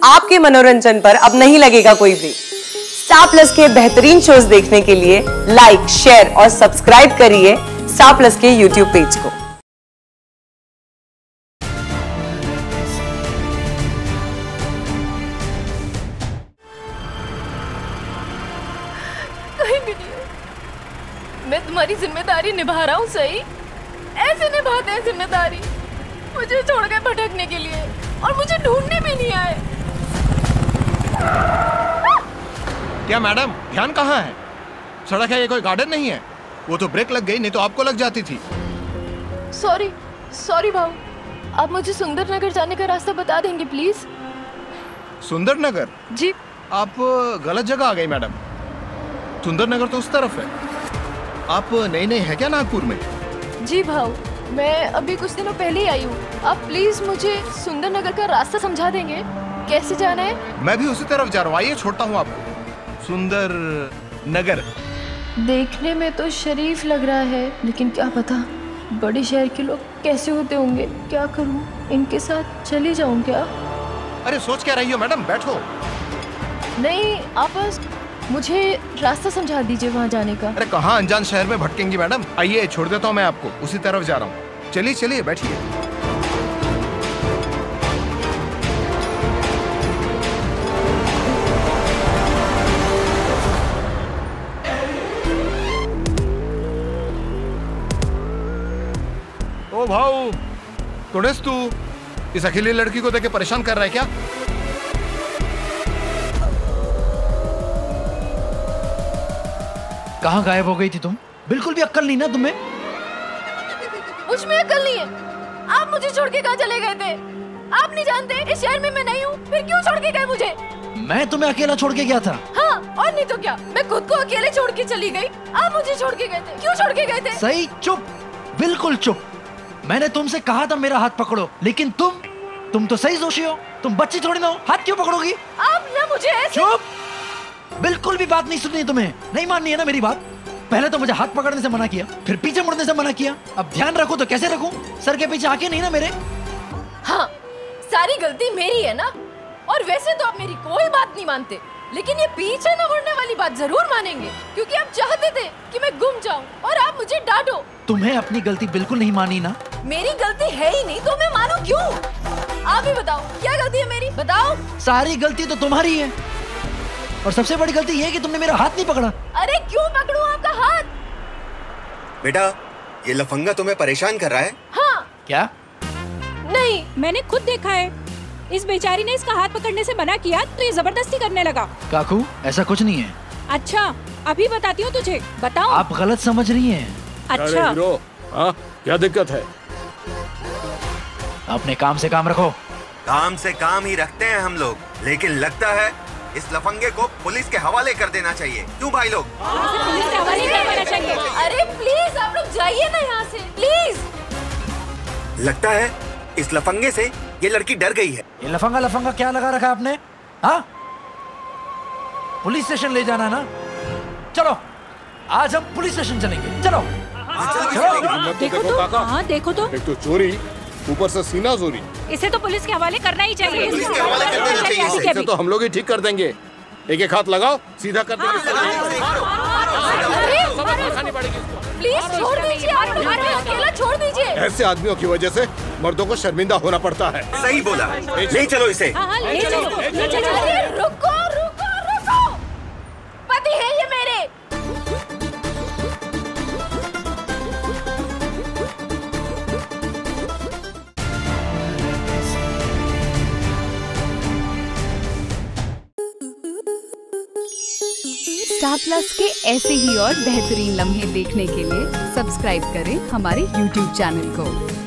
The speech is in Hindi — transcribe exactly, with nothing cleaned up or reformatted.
आपके मनोरंजन पर अब नहीं लगेगा कोई ब्रेक। स्टार प्लस के बेहतरीन शोज देखने के लिए लाइक, शेयर और सब्सक्राइब करिए स्टार प्लस के यूट्यूब पेज को। कहीं भी नहीं, मैं तुम्हारी जिम्मेदारी निभा रहा हूँ सही। ऐसे निभाते हैं जिम्मेदारी, मुझे छोड़कर भटकने के लिए, और मुझे ढूंढने भी नहीं आए। क्या मैडम, ध्यान कहाँ है? सड़क है, ये कोई गार्डन नहीं है। वो तो ब्रेक लग गई, नहीं तो आपको लग जाती थी। सॉरी सॉरी भाऊ, आप मुझे सुंदर नगर जाने का रास्ता बता देंगे प्लीज? सुंदर नगर? जी। आप गलत जगह आ गई मैडम। सुंदर नगर तो उस तरफ है। आप नई नई है क्या नागपुर में? जी भाऊ, मैं अभी कुछ दिनों पहले ही आई हूँ। आप प्लीज मुझे सुंदर नगर का रास्ता समझा देंगे, कैसे जाना है? मैं भी उसी तरफ जा रहा हूँ, आइए छोड़ता हूँ आपको। सुंदर नगर देखने में तो शरीफ लग रहा है, लेकिन क्या पता बड़े शहर के लोग कैसे होते होंगे। क्या करूँ, इनके साथ चली जाऊँ क्या? अरे सोच क्या रही हो मैडम, बैठो। नहीं, आप बस मुझे रास्ता समझा दीजिए वहाँ जाने का। अरे कहाँ अनजान शहर में भटकेंगी मैडम, आइए छोड़ देता हूँ मैं आपको, उसी तरफ जा रहा हूँ। चलिए चलिए बैठिए। ओ भाऊ, कौन तू? इस अकेली लड़की को देख के परेशान कर रहा है क्या? कहाँ गायब हो गई थी तुम? बिल्कुल भी अक्ल नहीं ना तुम्हें? मुझ में अक्ल नहीं है। आप मुझे छोड़ के कहाँ चले गए थे? आप नहीं जानते इस शहर में मैं नहीं हूँ, फिर क्यों छोड़ के गए मुझे? मैं तुम्हें अकेला छोड़ के गया था। हाँ, और नहीं तो क्या, मैं खुद को अकेले छोड़ के चली गई। आप मुझे छोड़ के गए थे, क्यों छोड़ के गए थे? सही, चुप, बिल्कुल चुप। मैंने तुमसे कहा था मेरा हाथ पकड़ो, लेकिन तुम तुम तो सही दोषी हो। तुम बच्ची थोड़ी ना हो, हाथ क्यों पकड़ोगी? आप ना मुझे ऐसे... चुप, बिल्कुल भी बात नहीं सुननी तुम्हें, नहीं माननी है ना मेरी बात। पहले तो मुझे हाथ पकड़ने से मना किया, फिर पीछे मुड़ने से मना किया। अब ध्यान रखूं तो कैसे रखूं? सर के पीछे आके नहीं ना मेरे। हाँ, सारी गलती मेरी है ना। और वैसे तो आप मेरी कोई बात नहीं मानते, लेकिन ये पीछे न मुड़ने वाली बात जरूर मानेंगे, क्योंकि आप चाहते थे कि मैं गुम जाऊं और आप मुझे डांटो। तुम्हें अपनी गलती बिल्कुल नहीं मानी ना? मेरी गलती है ही नहीं तो मैं मानूं क्यों? आप ही बताओ, क्या गलती है मेरी, बताओ। सारी गलती तो तुम्हारी है, और सबसे बड़ी गलती ये है कि तुमने मेरा हाथ नहीं पकड़ा। अरे क्यों पकड़ूं आपका हाथ? बेटा, ये लफंगा तुम्हें परेशान कर रहा है? हाँ। क्या? नहीं, मैंने खुद देखा है। इस बेचारी ने इसका हाथ पकड़ने से मना किया तो ये जबरदस्ती करने लगा। काकू, ऐसा कुछ नहीं है। अच्छा, अभी बताती हूँ तुझे, बताओ। आप गलत समझ रही हैं। अच्छा, हाँ, क्या दिक्कत है? अपने काम से काम रखो। काम से काम ही रखते हैं हम लोग, लेकिन लगता है इस लफंगे को पुलिस के हवाले कर देना चाहिए। क्यों भाई लोग? पुलिस के हवाले कर देना चाहिए। अरे प्लीज आप लोग जाइए ना यहाँ से, प्लीज। लगता है इस लफंगे से ये लड़की डर गई है। ये लफंगा लफंगा क्या लगा रखा है आपने? हाँ, पुलिस स्टेशन ले जाना ना? चलो, आज हम पुलिस स्टेशन चलेंगे। चलो, चलो। देखो तो, हाँ देखो तो। एक तो चोरी, ऊपर से सीना चोरी। इसे तो पुलिस के हवाले करना ही चाहिए। पुलिस के हवाले कर देना चाहिए इसे। इसे तो हम लोग ही ठीक कर देंगे। एक एक हाथ लगाओ, सीधा कर देंगे। प्लीज छोड़ दीजिए, आप लोग हमें अकेला छोड़ दीजिए। ऐसे आदमियों की वजह से मर्दों को शर्मिंदा होना पड़ता है। सही बोला, ले चलो इसे। हाँ हाँ, ले चलो, ले चलो। अरे रुको रुको रुको, पति है ये मेरे। स्टार प्लस के ऐसे ही और बेहतरीन लम्हे देखने के लिए सब्सक्राइब करें हमारे यूट्यूब चैनल को।